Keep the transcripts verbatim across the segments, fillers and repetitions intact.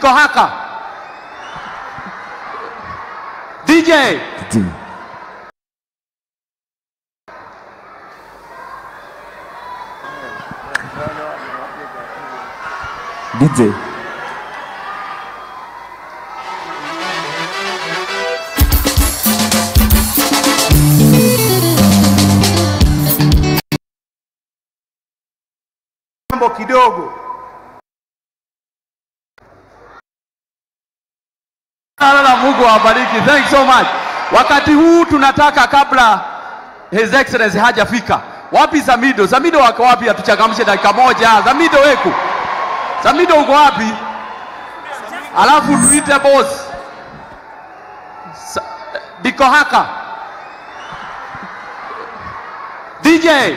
Diko haka. D J. D J. Mambo kidogo. Ala, Mungu awabariki. Thanks so much. Wakati huu tunataka kabla His Excellency hajafika. Wapi Samidoh? Samidoh wako wapi? Atuchangamshe dakika moja. Samidoh weku. Samidoh uko wapi? Alafu tuite boss. Diko haka. D J.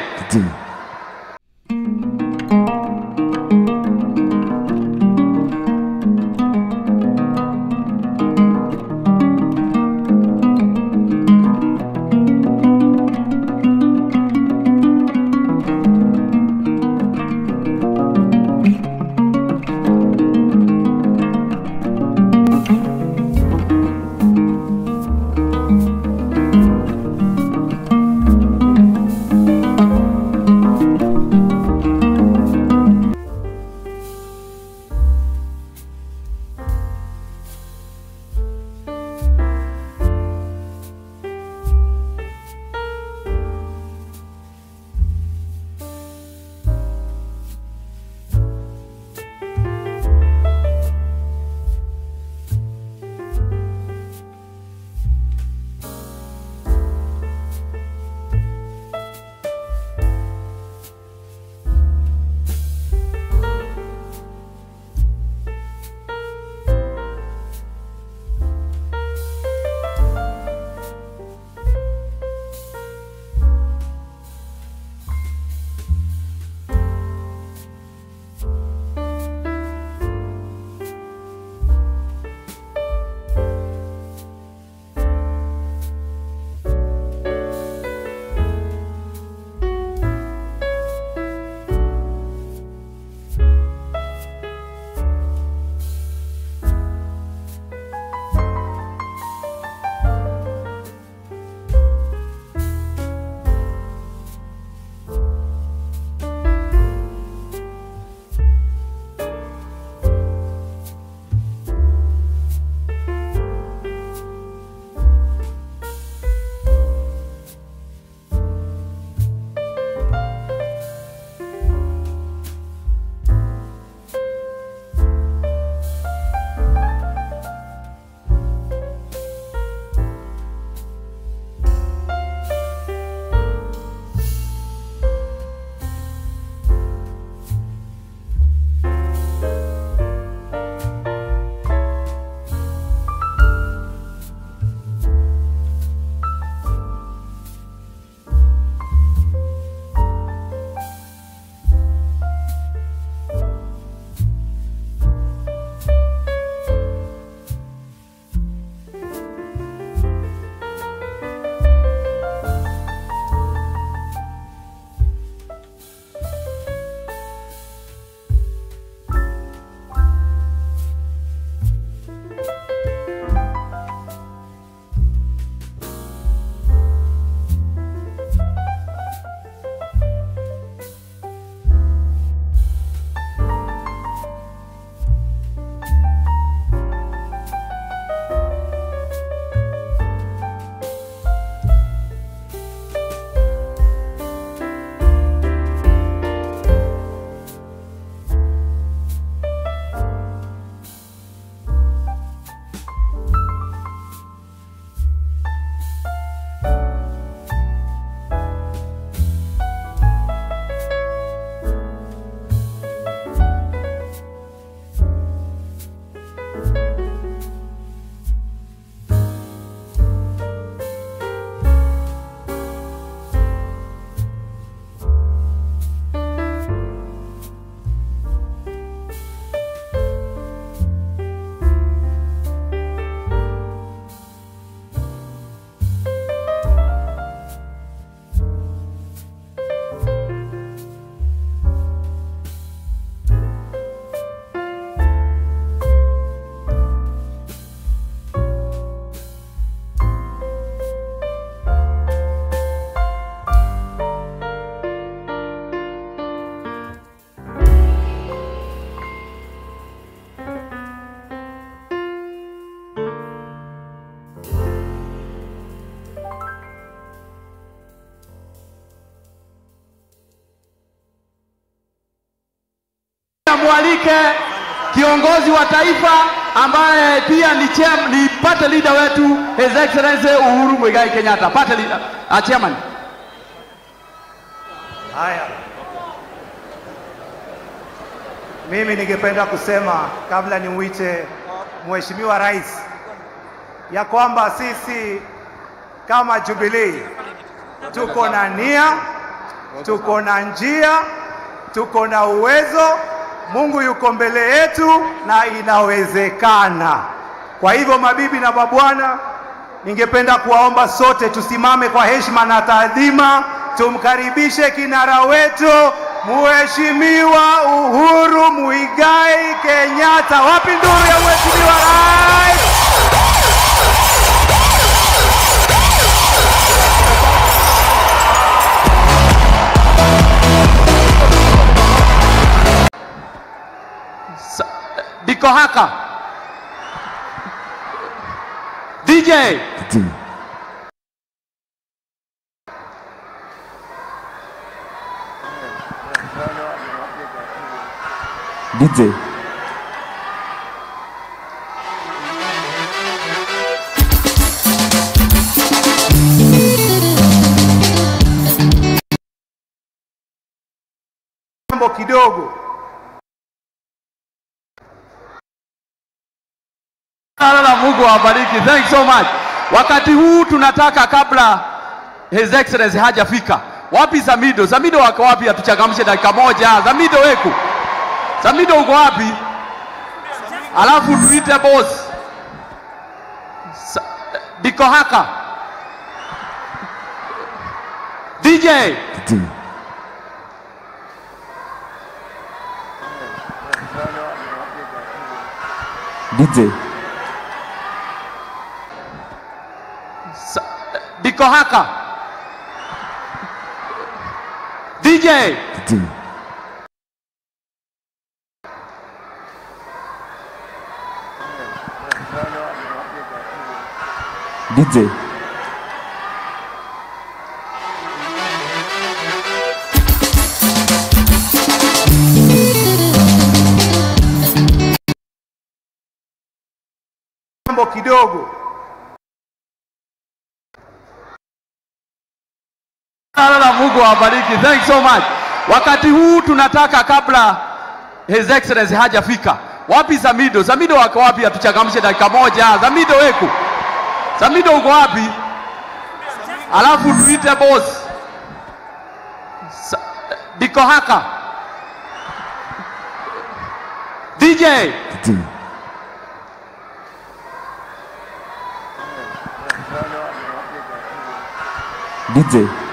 niwalike kiongozi wa taifa ambaye pia ni chairman, ni party leader wetu, His Excellency Uhuru Muigai Kenyatta, party leader, uh, chairman. Haya, mimi ningependa kusema kabla nimuite Mheshimiwa Rais ya kwamba sisi kama Jubilee tuko na nia, tuko na njia, tuko na uwezo. Mungu yuko mbele yetu na inawezekana. Kwa hivyo mabibi na mabwana, ningependa kuwaomba sote tusimame kwa heshima na taadhima, tumkaribishe kinara wetu Mheshimiwa Uhuru Muigai Kenyatta. Wapi nduru ya Mheshimiwa Rais? Diko haka D J D J mambo kidogo. Na Mungu awabariki. Thanks so much. Wakati huu tunataka kabla His Excellency hajafika. Wapi Samidoh? Samidoh wako wapi? Atuchangamshe dakika moja. Samidoh weku. Samidoh uko wapi? Alafu tuite boss. Diko haka. D J. D J Diko haka D J D J mambo kidogo. Na Mungu awabariki. Thanks so much. Wakati huu tunataka kabla His Excellency hajafika. Wapi Samidoh? Samidoh wako wapi? Atuchangamshe dakika moja. Samidoh weku. Samidoh uko wapi? Alafu tuite boss. Diko haka D J D J